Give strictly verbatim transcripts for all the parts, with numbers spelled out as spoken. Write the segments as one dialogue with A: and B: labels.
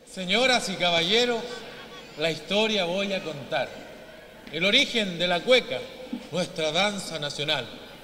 A: Señoras y caballeros, la historia voy a contar. El origen de la cueca, nuestra danza nacional.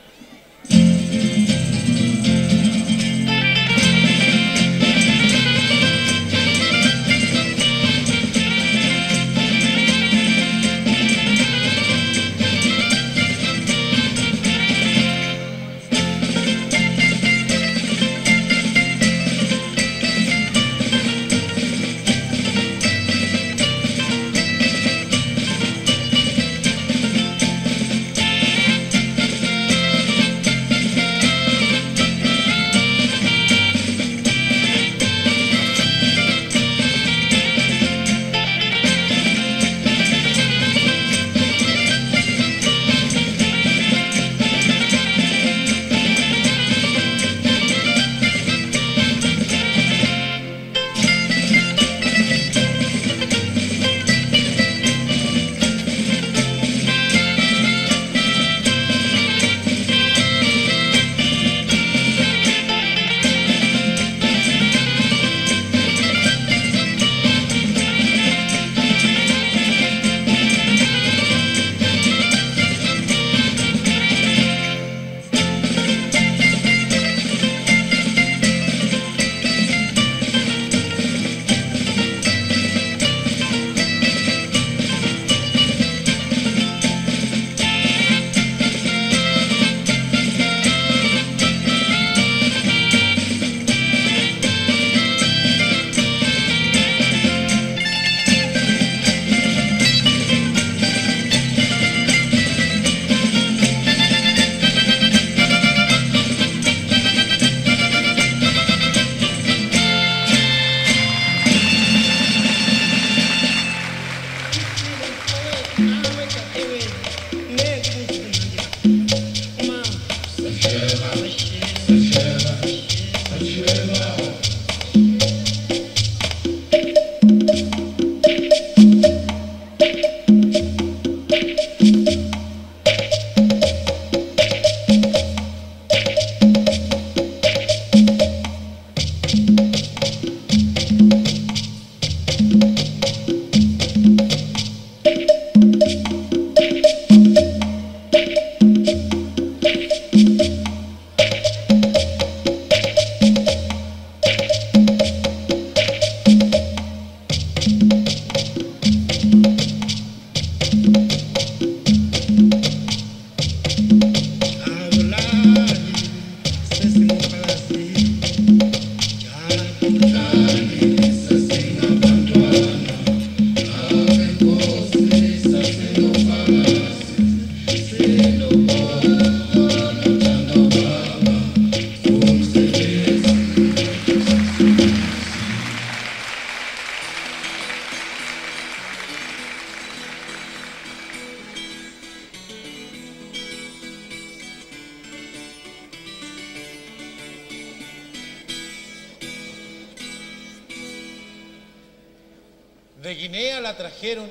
A: De Guinea la trajeron,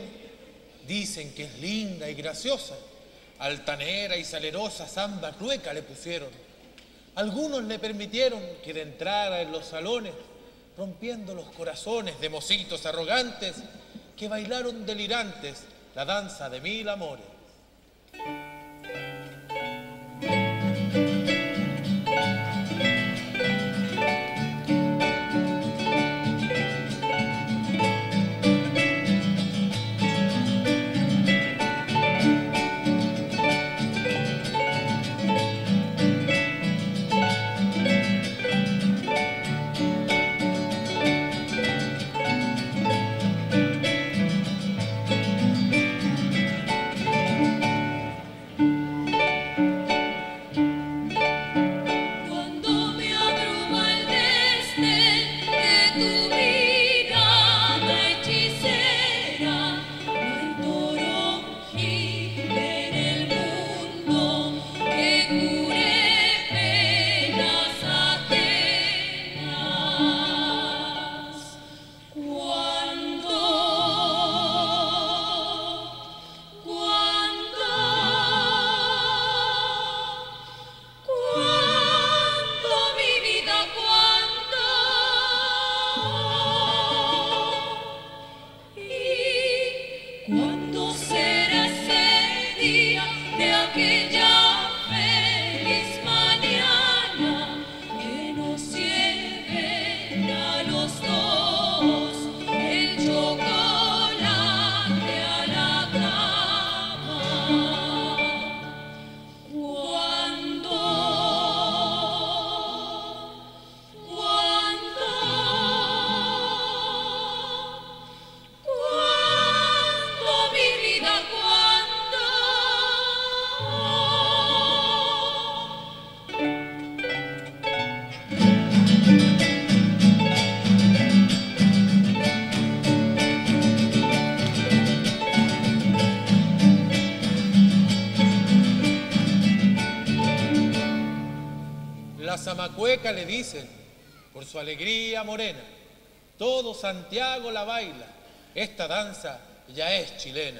A: dicen que es linda y graciosa, altanera y salerosa samba rueca le pusieron. Algunos le permitieron que de entrada en los salones, rompiendo los corazones de mocitos arrogantes, que bailaron delirantes la danza de mil amores. Trueca le dicen, por su alegría morena. Todo Santiago la baila, esta danza ya es chilena.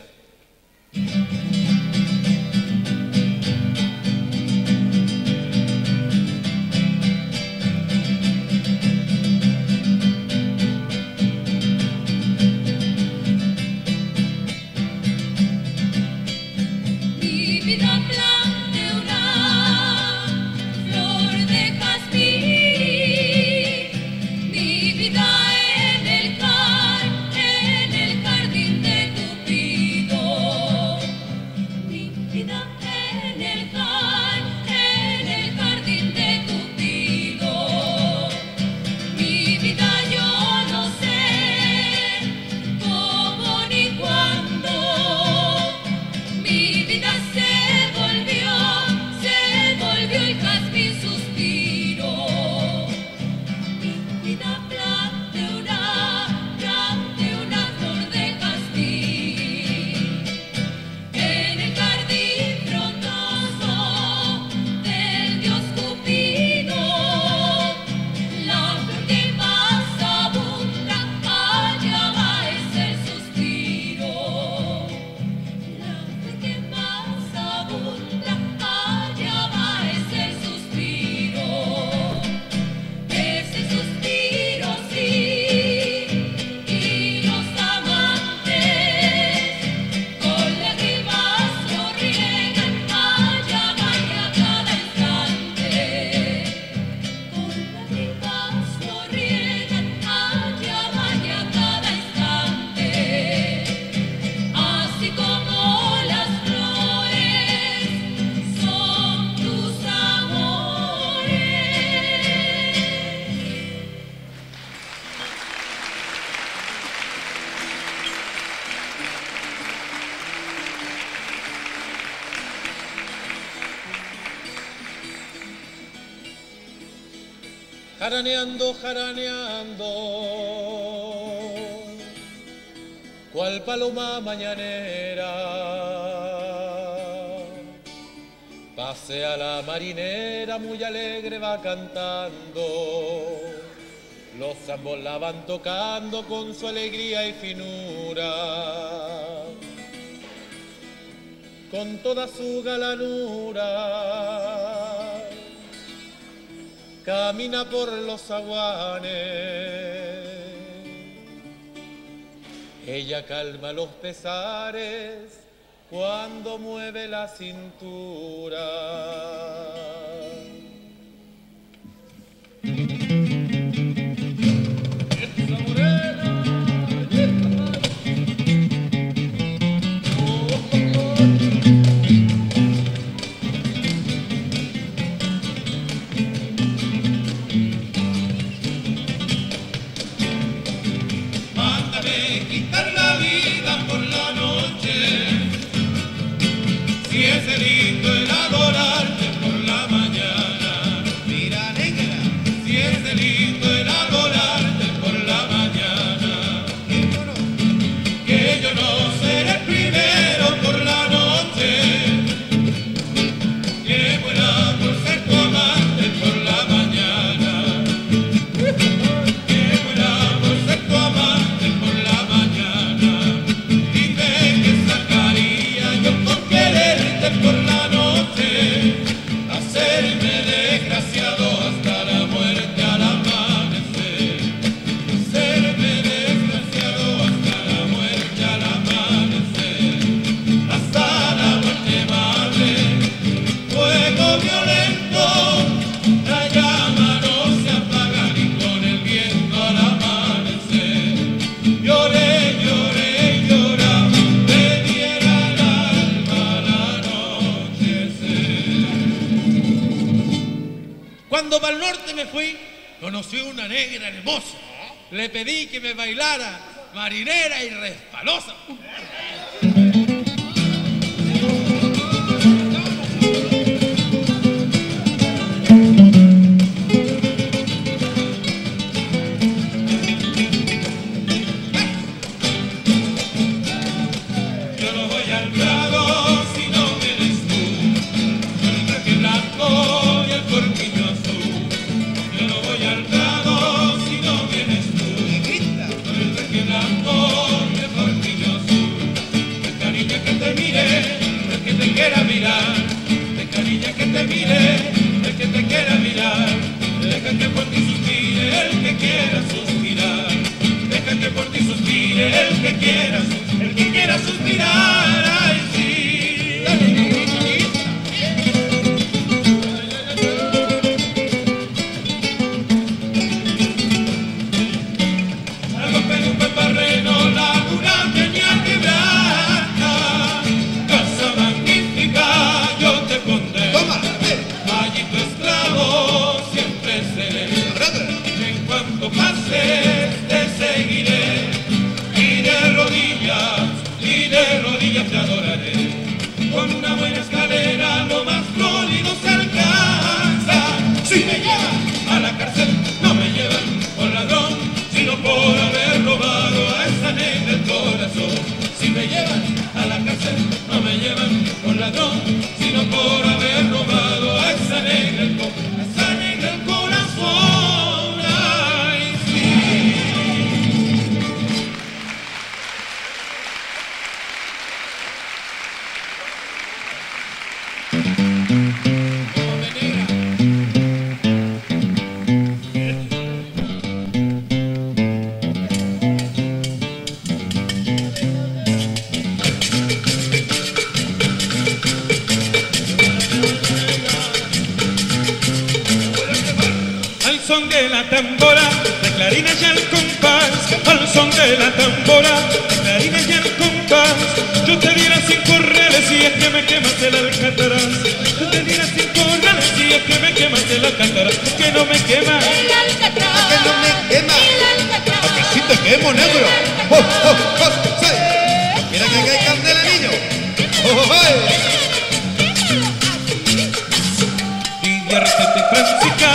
A: Jaraneando, jaraneando, cual paloma mañanera, pasea la marinera, muy alegre va cantando, los zambos la van tocando con su alegría y finura, con toda su galanura. Camina por los zaguanes, ella calma los pesares cuando mueve la cintura. Cuando para el norte me fui, conocí una negra hermosa. Le pedí que me bailara marinera y resbalosa.
B: blanco, mejor niño azul. Deja niña que te mire, el que te quiera mirar. Deja niña que te mire, el que te quiera mirar. Deja que por ti suspire el que quiera suspirar. Deja que por ti suspire el que quiera, el que quiera suspirar. Ay, sí. Dale, te adoraré, con una buena escalera lo más sólido se alcanza. Si me llevan a la cárcel, no me llevan por ladrón, sino por haber robado a esa negra el corazón. Si me llevan a la cárcel, no me llevan por ladrón, sino por haber robado a esa negra el corazón. Esa negra el corazón, ay sí. Son de la tambora, de clarines y el compás, al son de la tambora, de clarines y el compás. Yo te diera cinco reales si es que me quemas el alcatraz. Yo te diera cinco reales si es que me quemas el alcatraz. Que no me quema
C: el alcatraz,
B: que no me quema
C: el alcatraz,
B: a que sí te quemo, negro. Oh, oh, oh, sí. Mira que hay candela, niño. Oh, oh, oh. Diviértete, Francisca.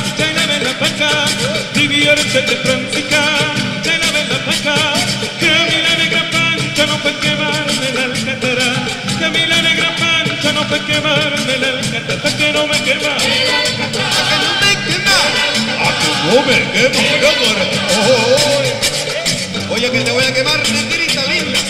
B: Diviértete, Francisca, de la vela paca, que a mí la negra pancha no puede quemarme el alcatraz, que a mí la negra pancha no puede quemarme el alcatraz, que no me quema, a que no me quema, a que no me quema, oh, oh. Oye que te voy a quemar, negrita linda.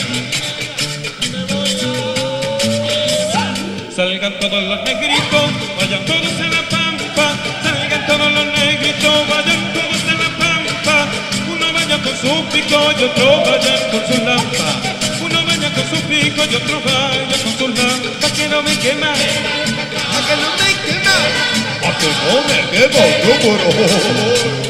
B: Salgan todos los negritos, vayan todos a la pampa, salgan todos los negritos, vayan todos a la pampa. Uno vaya con su pico y otro vaya con su lampa. Uno vaya con su pico y otro vaya con su lampa. Pa' que no me quema, pa' que no me quema, pa' que no me quema, yo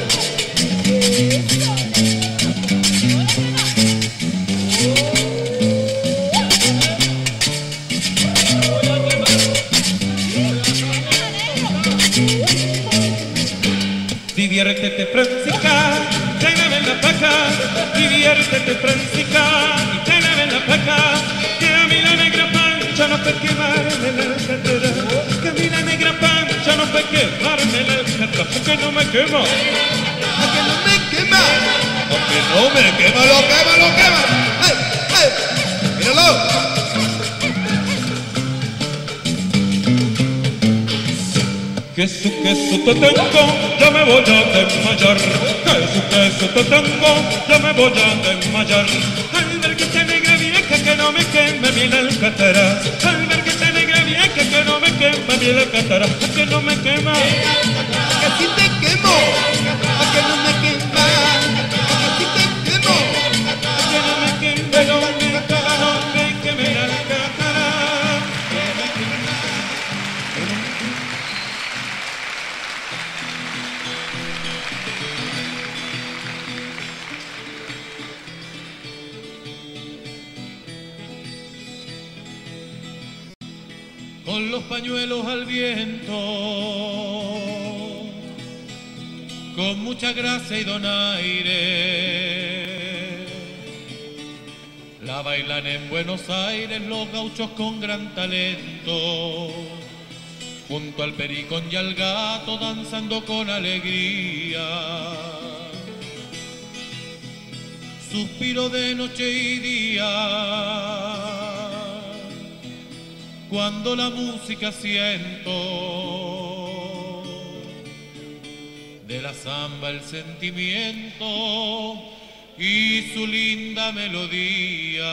B: Diviértete, Francisca, tráigame la paca. Diviértete, Francisca, y tráigame la paca. Que a mí la negra pancha no puede quemarme el alcatraz. Que a mí la negra pancha no puede quemarme el alcatraz. Porque no me quema, porque no me quema, porque no me quema, lo quema, lo quema. ¡Ay, ay! ¡Míralo! Que su queso te tengo, ya me voy a desmayar. Que su queso te tengo, ya me voy a desmayar. Al ver que esta negra vieja que no me quema bien el alcatraz. Al ver que esta negra vieja que no me quema bien el alcatraz. A que no me quema, a que si te quemo, a que no me quema, a que si te quemo, a que no me quema, no me quema, no me quema el alcatraz. Con los pañuelos al viento, con mucha gracia y donaire, la bailan en Buenos Aires los gauchos con gran talento, junto al pericón y al gato danzando con alegría. Suspiro de noche y día, cuando la música siento, de la zamba el sentimiento,
A: y su linda melodía.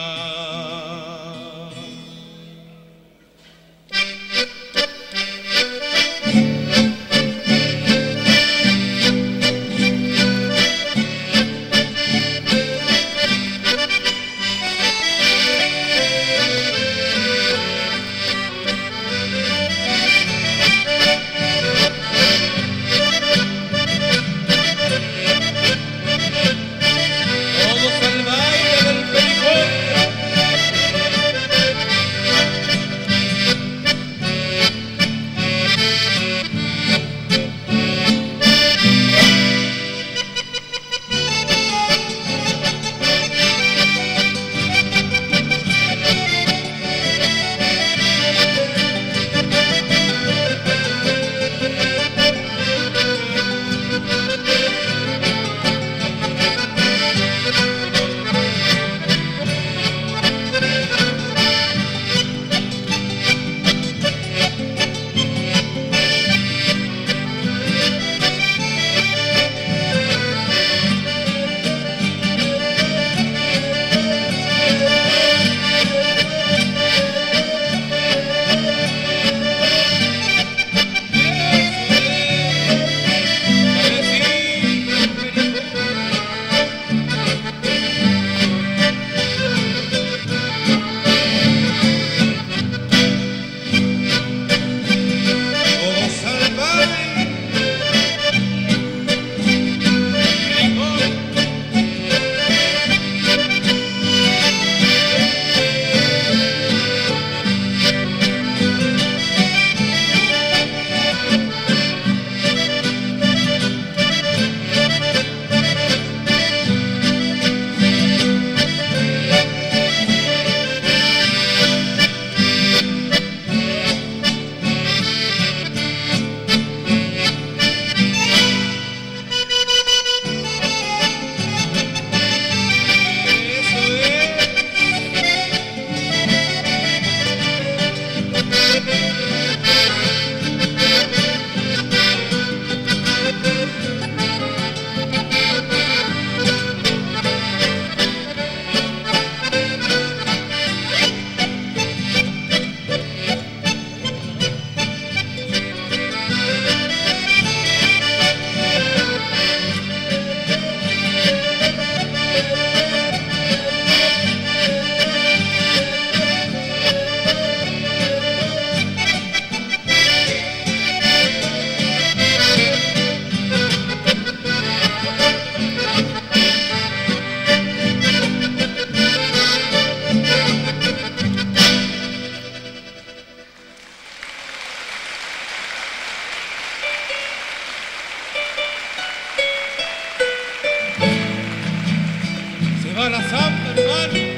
A: La samba, hermano.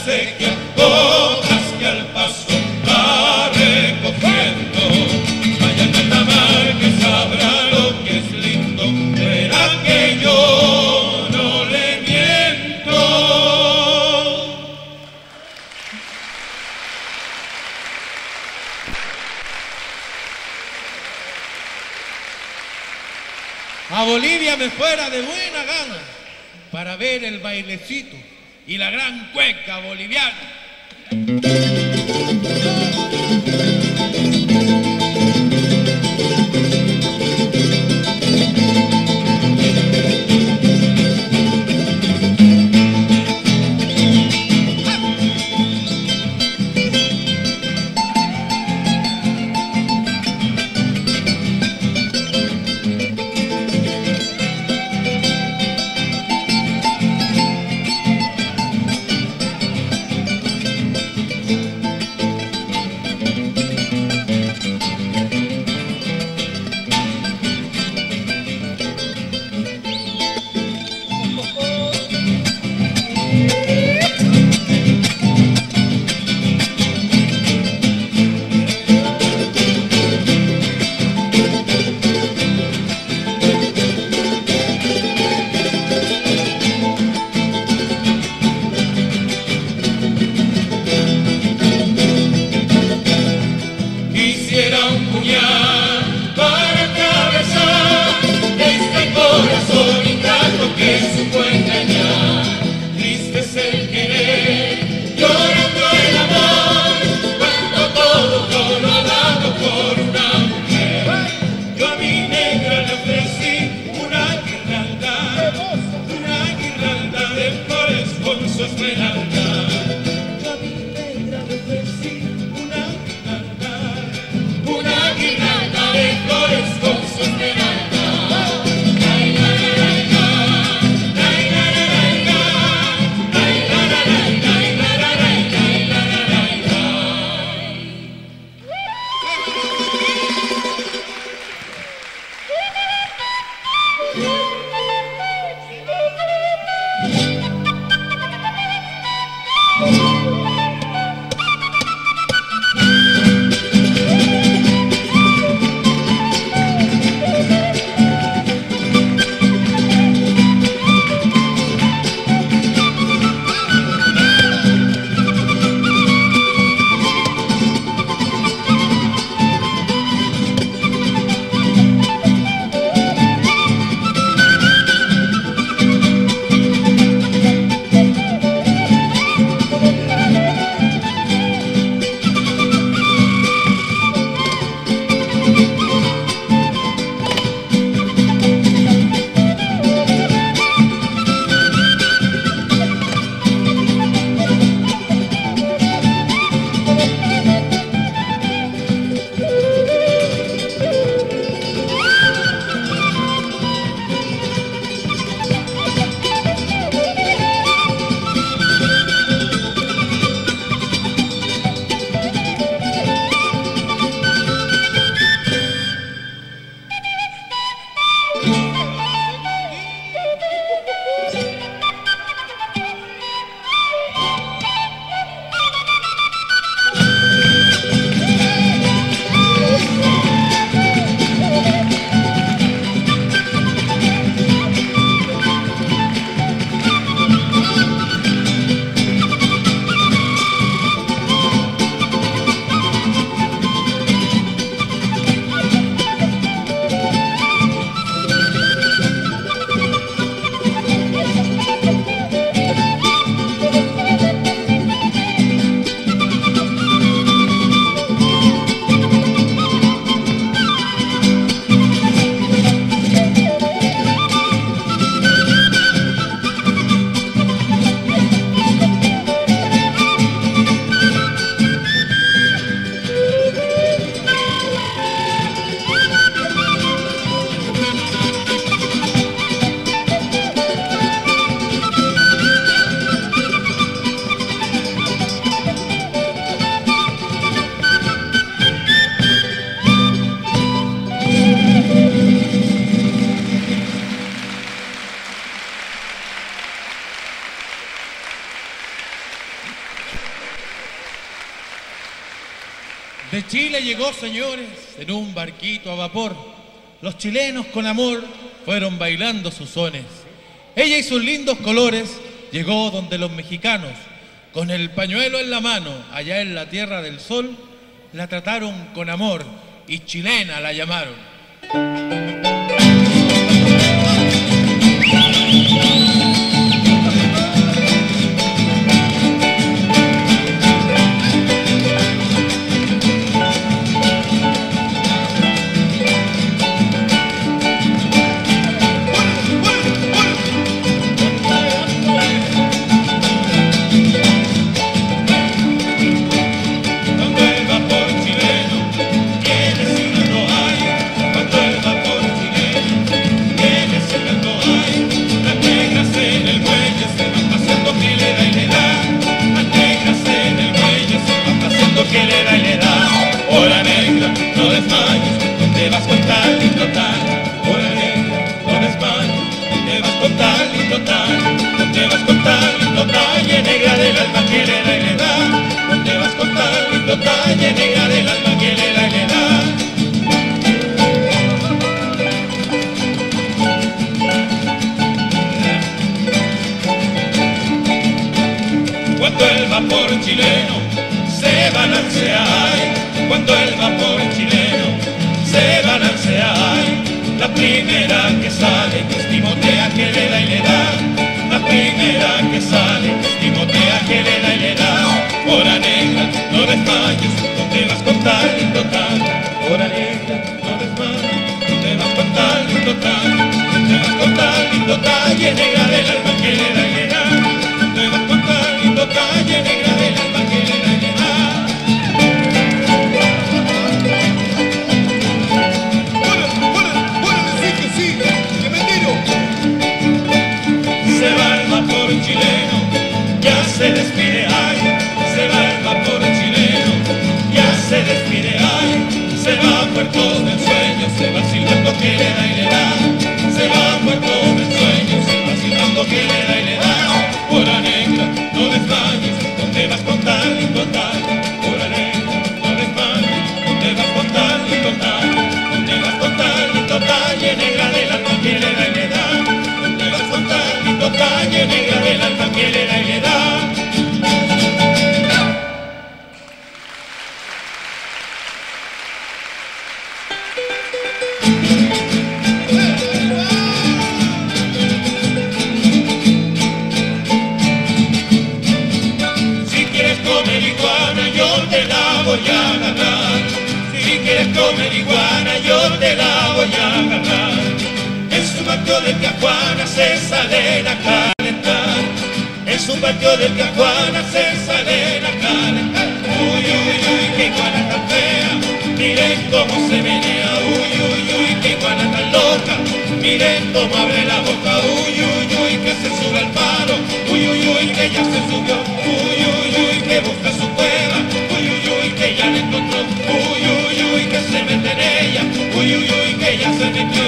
B: acequia, hojas que al paso va recogiendo. Vayan a la mar que sabrá lo que es lindo, verá que yo no le miento.
A: A Bolivia me fuera de buena gana para ver el bailecito y la gran cueca boliviana. De Chile llegó, señores, en un barquito a vapor. Los chilenos con amor fueron bailando sus sones. Ella y sus lindos colores llegó donde los mexicanos, con el pañuelo en la mano, allá en la Tierra del Sol, la trataron con amor y chilena la llamaron.
B: Cuando el vapor chileno se balancea, ay, cuando el vapor chileno se balancea, ay, la primera que sale, que estimotea, que le da y le da, la primera que sale, que estimotea, que le da y le da. Hora negra, no desmayes, ¿dónde vas con tal y total? Hora negra, no desmayes, ¿dónde vas con tal y total? ¿Dónde vas con tal y total? Y negra del alma que le da y le da. ¿Dónde vas con tal y total? Y negra del alma que le da y le da. Se va el vapor chileno, ya se despide, ay, se va el vapor chileno, ya se despide, ay, se va a Puerto del Sueño, se va silbando que le da y le da, se va a Puerto del Sueño, se va silbando que le da y le da. Hora negra, no desmayes, ¿dónde vas con tal y total? Hora negra, no desmayes, ¿dónde vas con tal y total? ¿Dónde vas con tal y total? Y negra del alma que le da y le da. ¿Dónde vas con tal y total? Y negra del alma que le da y le da. Si quieres comer iguana, yo te la voy a agarrar. Si quieres comer iguana, yo te la voy a agarrar. En su patio del Cajuana se salen a calentar. En su patio del Cajuana se salen a calentar. Uy, uy, uy, qué iguana tan fea. Miren cómo se menea. Uy, uy, uy, qué iguana tan loca. Miren cómo abre la boca. Uy, uy, uy, que se sube al palo. Uy, uy, uy, que ya se subió. Uy, uy, uy, que busca su cueva. Uy, uy, uy, que ya la encontró. Uy, uy, uy, que se mete en ella. Uy, uy, uy, que ya se metió.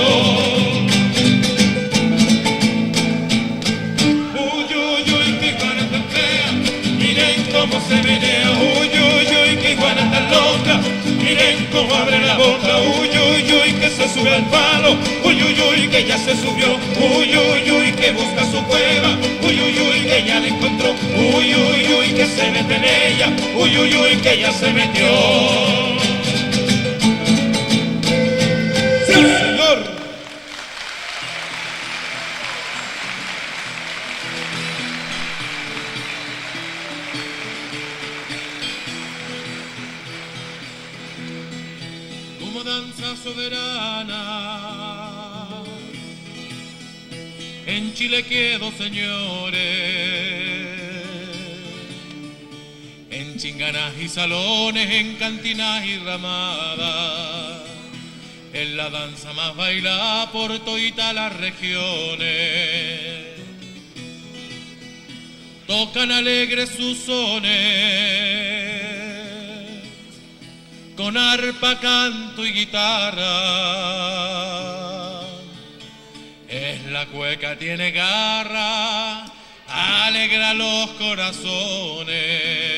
B: Cómo se menea, uy, uy, uy, que iguana tan loca. Miren cómo abre la boca, uy, uy, uy, que se sube al palo. Uy, uy, uy, que ya se subió. Uy, uy, uy, que busca su cueva. Uy, uy, uy, que ya la encontró. Uy, uy, uy, que se mete en ella. Uy, uy, uy, que ya se metió. ¡Sí, señor!
A: Danza soberana, en Chile quedó, señores, en chinganas y salones, en cantinas y ramadas, en la danza más bailada por todita las regiones, tocan alegres sus sones, con arpa, canto y guitarra. Es la cueca, tiene garra, alegra los corazones.